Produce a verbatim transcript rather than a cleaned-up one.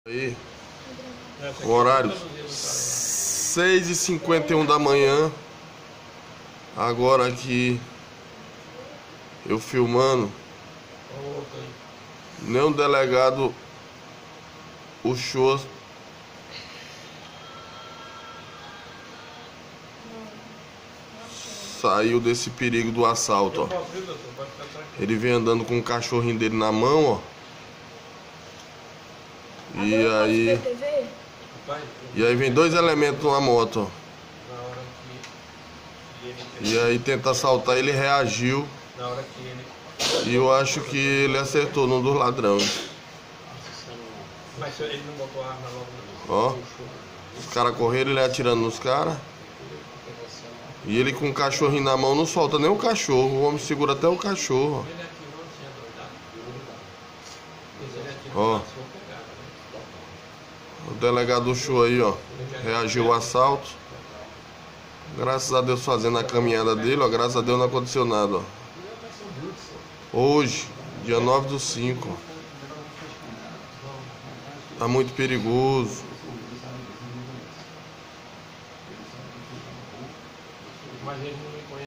Aí, o horário seis e cinquenta e um da manhã. Agora aqui eu filmando, nem o delegado puxou, saiu desse perigo do assalto, ó. Ele vem andando com o cachorrinho dele na mão, ó. E aí E aí vem dois elementos numa moto, ó. E aí tenta assaltar, ele reagiu. E eu acho que ele acertou num dos ladrões. Mas ele não botou a arma logo. Ó, os caras correram, ele atirando nos caras. E ele com o cachorrinho na mão não solta nem o cachorro. O homem segura até o cachorro, ó. Ó, o delegado show aí, ó, reagiu ao assalto. Graças a Deus fazendo a caminhada dele, ó. Graças a Deus não aconteceu nada, ó. Hoje, dia nove do cinco, tá muito perigoso. Mas ele não me conhece.